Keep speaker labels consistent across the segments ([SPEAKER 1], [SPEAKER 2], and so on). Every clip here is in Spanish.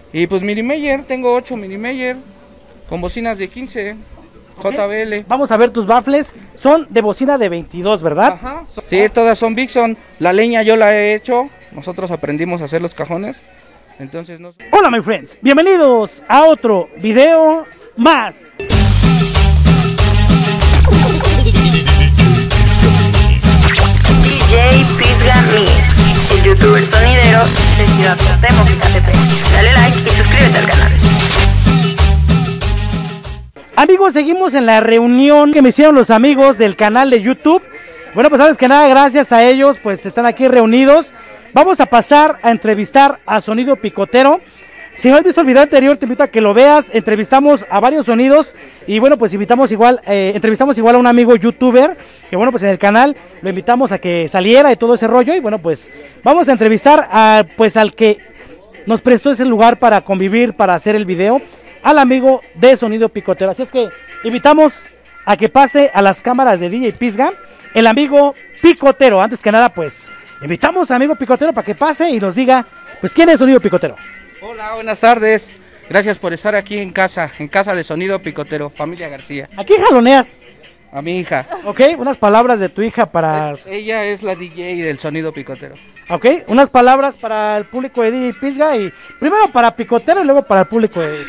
[SPEAKER 1] Y pues Mini Meyer, tengo 8 Mini Meyer con bocinas de 15, okay. JBL.
[SPEAKER 2] Vamos a ver tus baffles, son de bocina de 22, ¿verdad?
[SPEAKER 1] Ajá. Sí, todas son Vixon. La leña yo la he hecho, nosotros aprendimos a hacer los cajones. Entonces no...
[SPEAKER 2] Hola my friends, bienvenidos a otro video más.
[SPEAKER 3] DJ Pisga Mix, el youtuber sonidero de Ciudad Cuauhtémoc, Ecatepec. Dale like y suscríbete al canal.
[SPEAKER 2] Amigos, seguimos en la reunión que me hicieron los amigos del canal de YouTube. Bueno, pues sabes que nada, gracias a ellos, pues están aquí reunidos. Vamos a pasar a entrevistar a Sonido Picotero. Si no has visto el video anterior, te invito a que lo veas. Entrevistamos a varios sonidos y bueno, pues entrevistamos igual a un amigo youtuber que bueno, pues en el canal lo invitamos a que saliera y todo ese rollo. Y bueno, pues vamos a entrevistar al que nos prestó ese lugar para convivir, para hacer el video, al amigo de Sonido Picotero. Así es que invitamos a que pase a las cámaras de DJ Pisga, el amigo Picotero. Antes que nada, pues invitamos al amigo Picotero para que pase y nos diga, pues, ¿quién es Sonido Picotero?
[SPEAKER 1] Hola, buenas tardes. Gracias por estar aquí en casa de Sonido Picotero, familia García.
[SPEAKER 2] ¿A quién jaloneas?
[SPEAKER 1] A mi hija.
[SPEAKER 2] Ok, unas palabras de tu hija para...
[SPEAKER 1] Ella es la DJ del Sonido Picotero.
[SPEAKER 2] Ok, unas palabras para el público de DJ Pisga y primero para Picotero y luego para el público de...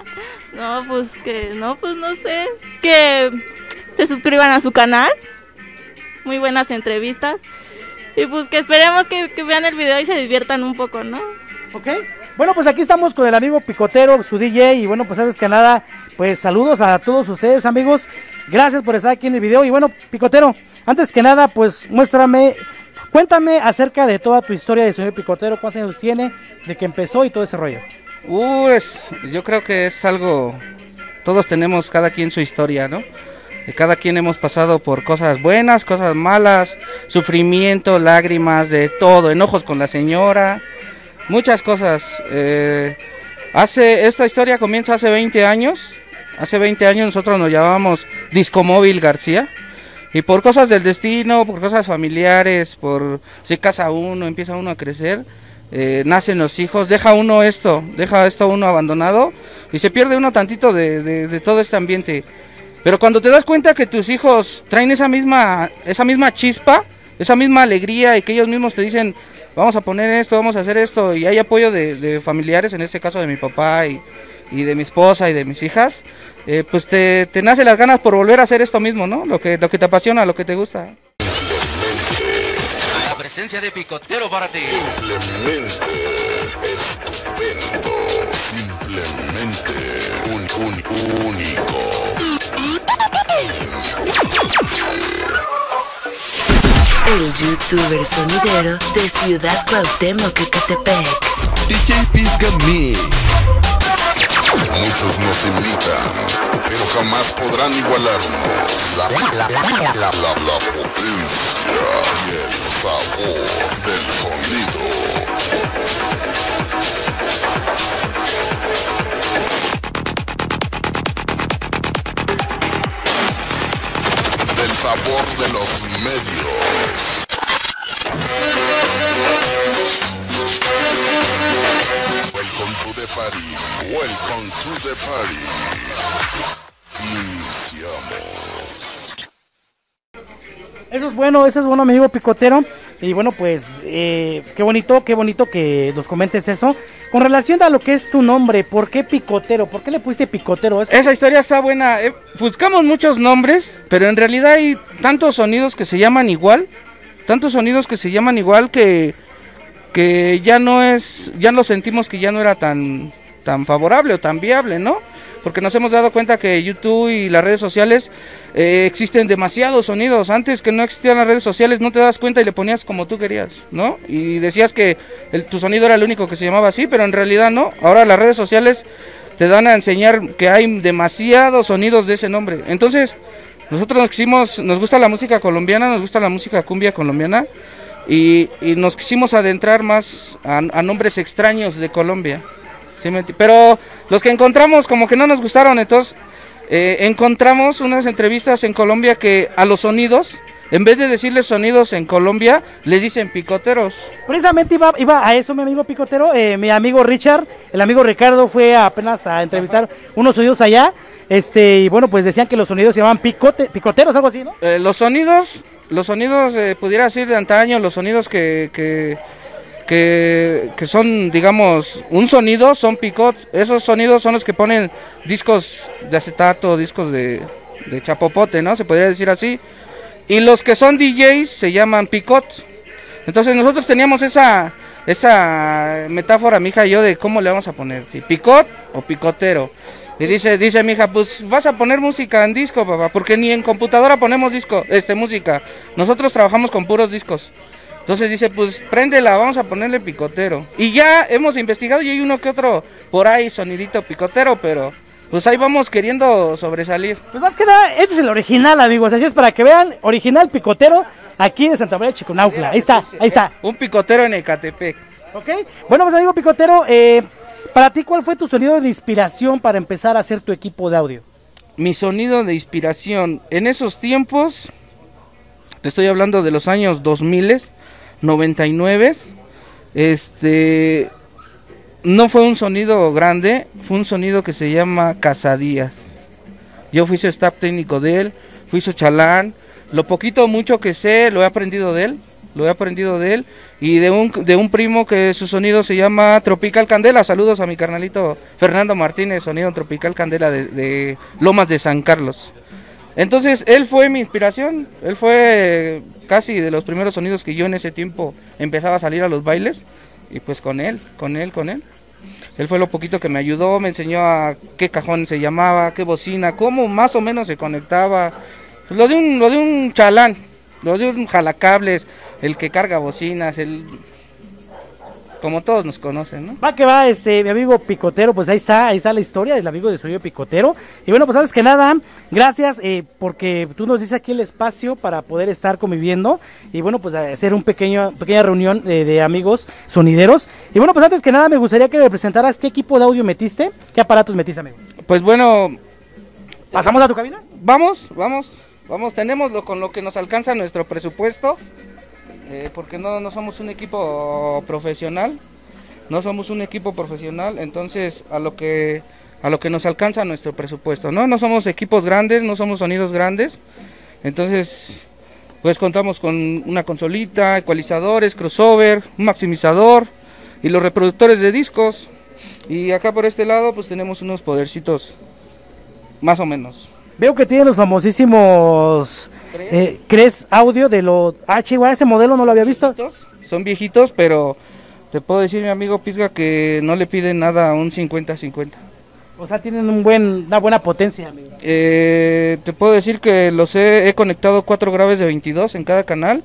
[SPEAKER 4] no sé, que se suscriban a su canal, muy buenas entrevistas y pues que esperemos que vean el video y se diviertan un poco, ¿no?
[SPEAKER 2] Ok, bueno, pues aquí estamos con el amigo Picotero, su DJ, y bueno, pues antes que nada, pues saludos a todos ustedes, amigos, gracias por estar aquí en el video. Y bueno, Picotero, antes que nada, pues cuéntame acerca de toda tu historia de Sonido Picotero, cuántos años tiene, de que empezó y todo ese rollo.
[SPEAKER 1] Yo creo que es algo, todos tenemos cada quien su historia, ¿no? Cada quien hemos pasado por cosas buenas, cosas malas, sufrimiento, lágrimas, de todo, enojos con la señora, muchas cosas. Esta historia comienza hace 20 años. Hace 20 años nosotros nos llamábamos Discomóvil García. Y por cosas del destino, por cosas familiares, se casa uno, empieza uno a crecer, nacen los hijos, deja esto uno abandonado y se pierde uno tantito de todo este ambiente. Pero cuando te das cuenta que tus hijos traen esa misma chispa, esa misma alegría y que ellos mismos te dicen, vamos a poner esto, vamos a hacer esto, y hay apoyo de familiares, en este caso de mi papá y de mi esposa y de mis hijas, pues te nace las ganas por volver a hacer esto mismo, ¿no? Lo que te apasiona, lo que te gusta.
[SPEAKER 5] La presencia de Picotero para ti.
[SPEAKER 6] Simplemente estupendo. Simplemente único.
[SPEAKER 7] El youtuber sonidero de Ciudad Cuauhtémoc, Ecatepec.
[SPEAKER 6] DJ Pisga Mix. Muchos nos imitan, pero jamás podrán igualarnos. La potencia y el sabor del sonido. Del sabor de los medios. Welcome to the party. Welcome to the party. Iniciamos.
[SPEAKER 2] Eso es bueno, amigo Picotero. Y bueno, pues qué bonito que nos comentes eso. Con relación a lo que es tu nombre, ¿por qué Picotero? ¿Por qué le pusiste Picotero?
[SPEAKER 1] Esa historia está buena. Buscamos muchos nombres, pero en realidad hay tantos sonidos que se llaman igual. Que ya lo sentimos que ya no era tan favorable o tan viable, ¿no? Porque nos hemos dado cuenta que YouTube y las redes sociales existen demasiados sonidos. Antes, que no existían las redes sociales, no te das cuenta y le ponías como tú querías, ¿no? Y decías que tu sonido era el único que se llamaba así, pero en realidad no. Ahora las redes sociales te dan a enseñar que hay demasiados sonidos de ese nombre. Entonces, nosotros nos gusta la música colombiana, nos gusta la música cumbia colombiana, y nos quisimos adentrar más a nombres extraños de Colombia. ¿Sí? Pero los que encontramos como que no nos gustaron, entonces encontramos unas entrevistas en Colombia que a los sonidos en vez de decirles sonidos en Colombia, les dicen picoteros.
[SPEAKER 2] Precisamente iba a eso mi amigo picotero, mi amigo Richard, el amigo Ricardo fue apenas a entrevistar unos sonidos allá, y bueno, pues decían que los sonidos se llamaban picoteros, algo así, ¿no?
[SPEAKER 1] Los sonidos, pudiera decir de antaño, los sonidos que son, digamos, un sonido, son picot. Esos sonidos son los que ponen discos de acetato, discos de chapopote, ¿no? Se podría decir así. Y los que son DJs se llaman picot. Entonces nosotros teníamos esa metáfora, mi hija y yo, de cómo le vamos a poner, si picot o picotero. Y dice mi hija, pues vas a poner música en disco, papá, porque ni en computadora ponemos música. Nosotros trabajamos con puros discos. Entonces dice, pues préndela, vamos a ponerle picotero. Y ya hemos investigado y hay uno que otro por ahí, sonidito picotero, pero pues ahí vamos queriendo sobresalir.
[SPEAKER 2] Pues más que nada, este es el original, amigos, así es para que vean, original picotero, aquí de Santa María de Chiconaucla, ahí está.
[SPEAKER 1] Un picotero en Ecatepec.
[SPEAKER 2] Ok, bueno pues amigo picotero, para ti, ¿cuál fue tu sonido de inspiración para empezar a hacer tu equipo de audio?
[SPEAKER 1] Mi sonido de inspiración, en esos tiempos, te estoy hablando de los años 2000, 99, no fue un sonido grande, fue un sonido que se llama Casadías. Yo fui su staff técnico de él, fui su chalán, lo poquito o mucho que sé lo he aprendido de él, y de un primo que su sonido se llama Tropical Candela. Saludos a mi carnalito Fernando Martínez, sonido Tropical Candela de Lomas de San Carlos. Entonces él fue mi inspiración, él fue casi de los primeros sonidos que yo en ese tiempo empezaba a salir a los bailes, y pues con él. Él fue lo poquito que me ayudó, me enseñó a qué cajón se llamaba, qué bocina, cómo más o menos se conectaba, pues lo de un chalán, lo de un jalacables, el que carga bocinas, como todos nos conocen, ¿no?
[SPEAKER 2] Va que va, mi amigo picotero, pues ahí está la historia del amigo de Sonido Picotero. Y bueno, pues sabes que nada, gracias porque tú nos dices aquí el espacio para poder estar conviviendo y bueno, pues hacer pequeña reunión de amigos sonideros. Y bueno, pues antes que nada me gustaría que me presentaras qué equipo de audio metiste, qué aparatos metiste, amigo.
[SPEAKER 1] Pues bueno,
[SPEAKER 2] ¿pasamos a tu cabina?
[SPEAKER 1] Vamos, tenemos con lo que nos alcanza nuestro presupuesto. Porque no somos un equipo profesional, entonces a lo que nos alcanza nuestro presupuesto, no somos equipos grandes, no somos sonidos grandes, entonces pues contamos con una consolita, ecualizadores, crossover, un maximizador y los reproductores de discos, y acá por este lado pues tenemos unos podercitos más o menos.
[SPEAKER 2] Veo que tiene los famosísimos Cres Audio de los Chihuahua, ese modelo no lo había visto.
[SPEAKER 1] Son viejitos, pero te puedo decir, mi amigo Pisga, que no le piden nada a un 50-50.
[SPEAKER 2] O sea, tienen una buena potencia, amigo.
[SPEAKER 1] Te puedo decir que los he conectado 4 graves de 22 en cada canal,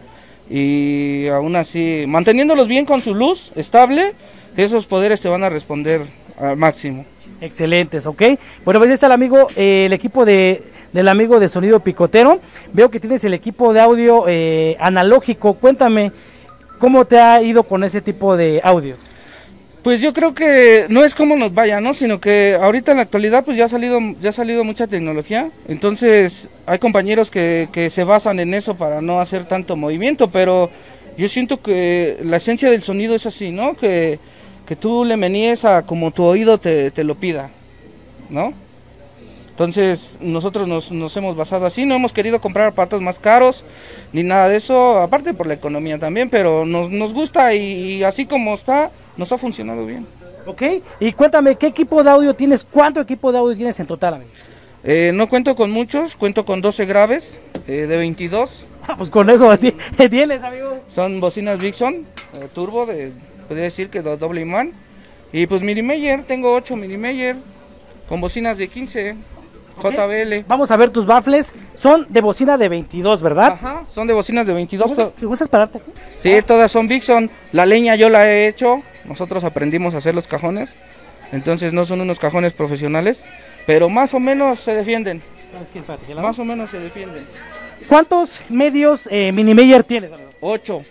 [SPEAKER 1] y aún así, manteniéndolos bien con su luz estable, esos poderes te van a responder al máximo.
[SPEAKER 2] Excelentes, ok. Bueno, pues ahí está el equipo del amigo de Sonido Picotero. Veo que tienes el equipo de audio analógico. Cuéntame, ¿cómo te ha ido con ese tipo de audio?
[SPEAKER 1] Pues yo creo que no es como nos vaya, ¿no? Sino que ahorita en la actualidad pues ya ha salido mucha tecnología. Entonces hay compañeros que se basan en eso para no hacer tanto movimiento, pero yo siento que la esencia del sonido es así, ¿no? Que tú le meníes a como tu oído te lo pida, ¿no? Entonces nosotros nos hemos basado así, no hemos querido comprar aparatos más caros ni nada de eso, aparte por la economía también, pero nos gusta y así como está, nos ha funcionado bien.
[SPEAKER 2] Ok, y cuéntame, ¿qué equipo de audio tienes? ¿Cuánto equipo de audio tienes en total, amigo?
[SPEAKER 1] No cuento con muchos, cuento con 12 graves de 22.
[SPEAKER 2] Pues con eso tienes, amigo.
[SPEAKER 1] Son bocinas Vixon, turbo, podría decir que doble imán. Y pues Mini Meyer, tengo 8 Mini Meyer con bocinas de 15, okay. JBL.
[SPEAKER 2] Vamos a ver tus baffles, son de bocina de 22, ¿verdad?
[SPEAKER 1] Ajá, son de bocinas de 22.
[SPEAKER 2] ¿Te gustas pararte aquí?
[SPEAKER 1] Sí, todas son Vixon. La leña yo la he hecho, nosotros aprendimos a hacer los cajones, entonces no son unos cajones profesionales, pero más o menos se defienden. Más o menos se defienden.
[SPEAKER 2] ¿Cuántos medios Mini Meyer tienes, amigo?
[SPEAKER 1] 8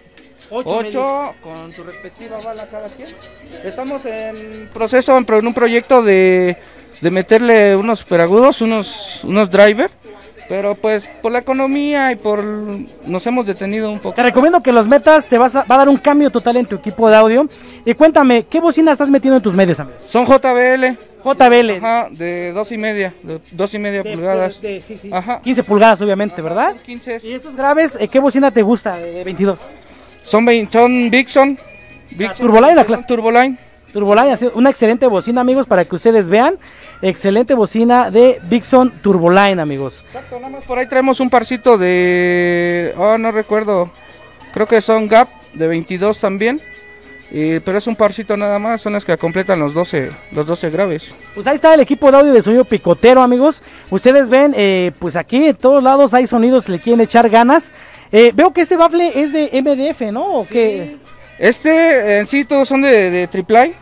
[SPEAKER 1] con su respectiva bala cada quien. Estamos en proceso, en un proyecto de meterle unos superagudos, unos driver, Pero pues por la economía y nos hemos detenido un poco.
[SPEAKER 2] Te recomiendo que los metas, va a dar un cambio total en tu equipo de audio. Y cuéntame, ¿qué bocina estás metiendo en tus medios, amigo?
[SPEAKER 1] Son JBL.
[SPEAKER 2] JBL.
[SPEAKER 1] Ajá, de 2.5 pulgadas.
[SPEAKER 2] Sí.
[SPEAKER 1] Ajá.
[SPEAKER 2] 15 pulgadas, obviamente, ¿verdad?
[SPEAKER 1] 15.
[SPEAKER 2] Y estos graves, ¿qué bocina te gusta de 22?
[SPEAKER 1] Son Bixson.
[SPEAKER 2] Turboline, la clase.
[SPEAKER 1] Turboline.
[SPEAKER 2] Turboline, una excelente bocina, amigos, para que ustedes vean. Excelente bocina de Bixson Turboline, amigos.
[SPEAKER 1] Exacto, nada más por ahí traemos un parcito de... no recuerdo. Creo que son Gap de 22 también. Pero es un parcito nada más, son las que completan los 12 graves.
[SPEAKER 2] Pues ahí está el equipo de audio de Sonido Picotero, amigos. Ustedes ven, pues aquí en todos lados hay sonidos que le quieren echar ganas. Veo que este bafle es de MDF, ¿no? ¿O qué?
[SPEAKER 1] En sí todos son de triple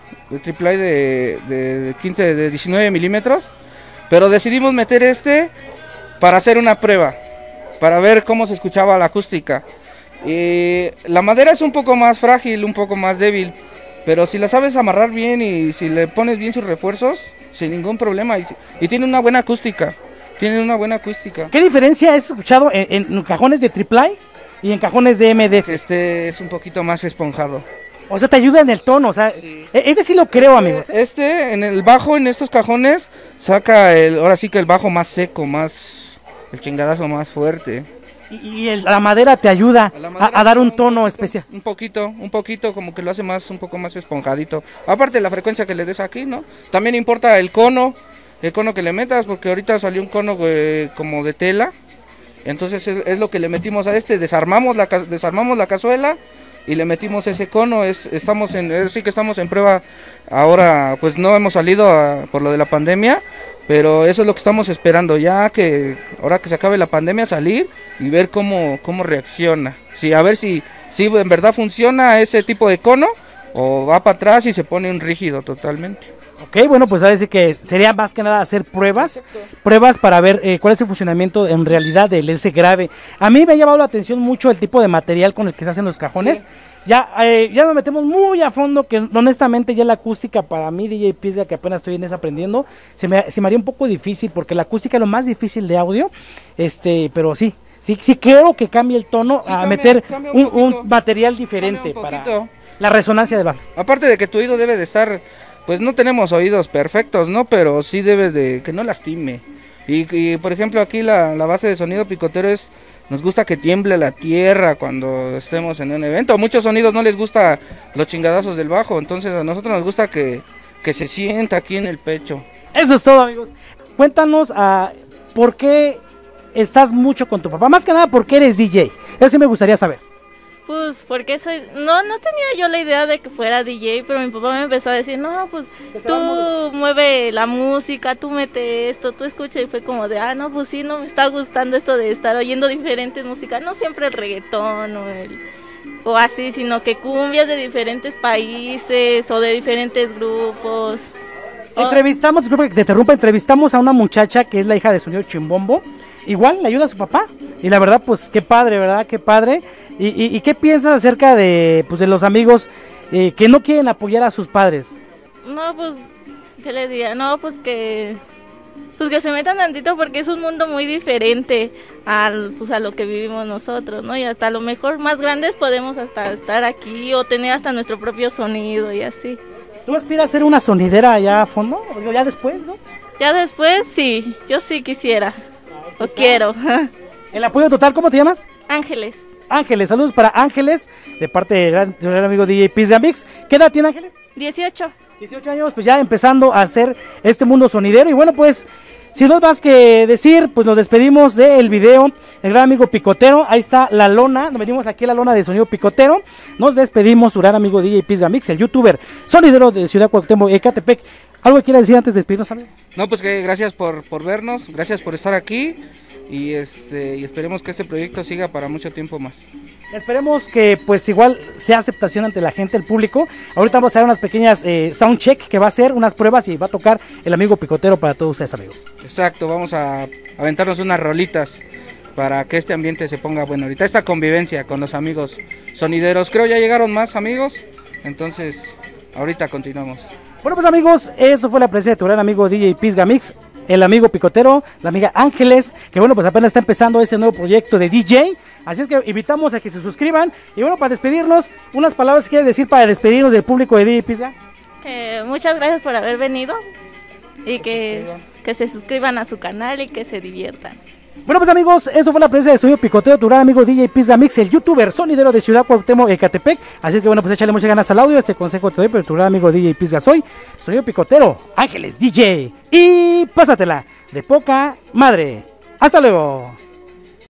[SPEAKER 1] de 15, de 19 milímetros. Pero decidimos meter para hacer una prueba, para ver cómo se escuchaba la acústica. La madera es un poco más frágil, un poco más débil, pero si la sabes amarrar bien y si le pones bien sus refuerzos, sin ningún problema, y tiene una buena acústica.
[SPEAKER 2] ¿Qué diferencia has escuchado en cajones de triple y en cajones de MDF?
[SPEAKER 1] Este es un poquito más esponjado.
[SPEAKER 2] O sea, te ayuda en el tono, o sea, sí. Sí lo creo, amigos.
[SPEAKER 1] En el bajo, en estos cajones, saca ahora sí que el bajo más seco, el chingadazo más fuerte.
[SPEAKER 2] Y la madera te ayuda a dar un tono especial.
[SPEAKER 1] Un poquito, como que lo hace un poco más esponjadito. Aparte de la frecuencia que le des aquí, ¿no? También importa el cono que le metas, porque ahorita salió un cono como de tela. Entonces es lo que le metimos a desarmamos la cazuela y le metimos ese cono. Estamos en prueba. Ahora pues no hemos salido por lo de la pandemia. Pero eso es lo que estamos esperando, ahora que se acabe la pandemia, salir y ver cómo reacciona. Sí, a ver si en verdad funciona ese tipo de cono o va para atrás y se pone un rígido totalmente.
[SPEAKER 2] Ok, bueno, pues a decir que sería más que nada hacer pruebas para ver cuál es el funcionamiento en realidad del S grave. A mí me ha llamado la atención mucho el tipo de material con el que se hacen los cajones. Sí. Ya nos metemos muy a fondo, que honestamente ya la acústica para mí, DJ Pisga, que apenas estoy aprendiendo, se me haría un poco difícil, porque la acústica es lo más difícil de audio, pero sí creo que cambie el tono, meter un material diferente para la resonancia de bajo.
[SPEAKER 1] Aparte de que tu oído debe de estar, pues no tenemos oídos perfectos, ¿no? Pero sí debe de que no lastime. Y por ejemplo aquí la base de Sonido Picotero nos gusta que tiemble la tierra cuando estemos en un evento. A muchos sonidos no les gusta los chingadazos del bajo, entonces a nosotros nos gusta que se sienta aquí en el pecho.
[SPEAKER 2] Eso es todo, amigos. Cuéntanos por qué estás mucho con tu papá, más que nada porque eres DJ. Eso sí me gustaría saber.
[SPEAKER 4] Pues porque no tenía yo la idea de que fuera DJ, pero mi papá me empezó a decir, no, pues tú mueve la música, tú mete esto, tú escucha, y fue como de, no, pues sí, no me está gustando esto de estar oyendo diferentes músicas, no siempre el reggaetón o así, sino que cumbias de diferentes países o de diferentes grupos.
[SPEAKER 2] Entrevistamos, disculpa que te interrumpa, entrevistamos a una muchacha que es la hija de Sonido Chimbombo, igual le ayuda a su papá, y la verdad, pues qué padre, ¿verdad? Qué padre. ¿Y qué piensas acerca de los amigos que no quieren apoyar a sus padres?
[SPEAKER 4] No, pues, ¿qué les diría? No, pues que se metan tantito, porque es un mundo muy diferente a lo que vivimos nosotros, ¿no? Y hasta a lo mejor más grandes podemos hasta estar aquí o tener hasta nuestro propio sonido y así.
[SPEAKER 2] ¿Tú aspiras a ser una sonidera allá a fondo? ¿O ya después, no?
[SPEAKER 4] Ya después, sí, yo sí quisiera, o quiero.
[SPEAKER 2] ¿El apoyo total, cómo te llamas?
[SPEAKER 4] Ángeles.
[SPEAKER 2] Ángeles, saludos para Ángeles, de parte de gran amigo DJ Pisga Mix. ¿Qué edad tiene Ángeles?
[SPEAKER 4] 18.
[SPEAKER 2] 18 años, pues ya empezando a hacer este mundo sonidero. Y bueno, pues, sin no más que decir, pues nos despedimos del video. El gran amigo Picotero, ahí está la lona, nos venimos aquí a la lona de Sonido Picotero. Nos despedimos, su gran amigo DJ Pisga Mix, el youtuber sonidero de Ciudad Cuauhtémoc, Ecatepec. ¿Algo que quieras decir antes de despedirnos, amigo?
[SPEAKER 1] No, pues que gracias por vernos, gracias por estar aquí. Y esperemos que este proyecto siga para mucho tiempo más.
[SPEAKER 2] Esperemos que pues igual sea aceptación ante la gente, el público. Ahorita vamos a hacer unas pequeñas sound check que va a hacer, unas pruebas, y va a tocar el amigo Picotero para todos ustedes, amigos.
[SPEAKER 1] Exacto, vamos a aventarnos unas rolitas para que este ambiente se ponga bueno. Ahorita esta convivencia con los amigos sonideros, creo ya llegaron más amigos, entonces ahorita continuamos.
[SPEAKER 2] Bueno, pues amigos, esto fue la presencia de tu gran amigo DJ Pisga Mix. el amigo Picotero, la amiga Ángeles, que bueno, pues apenas está empezando este nuevo proyecto de DJ. Así es que invitamos a que se suscriban. Y bueno, para despedirnos, unas palabras que quieres decir para despedirnos del público de DJ Pizza.
[SPEAKER 4] Muchas gracias por haber venido y que se suscriban a su canal y que se diviertan.
[SPEAKER 2] Bueno, pues amigos, eso fue la presencia de Sonido Picoteo, tu gran amigo DJ Pizza Mix, el youtuber sonidero de Ciudad Cuauhtémoc, Ecatepec. Así que bueno, pues échale muchas ganas al audio. Este consejo te doy, pero tu gran amigo DJ Pizza soy Sonido Picotero, Ángeles DJ. Y pásatela de poca madre. Hasta luego.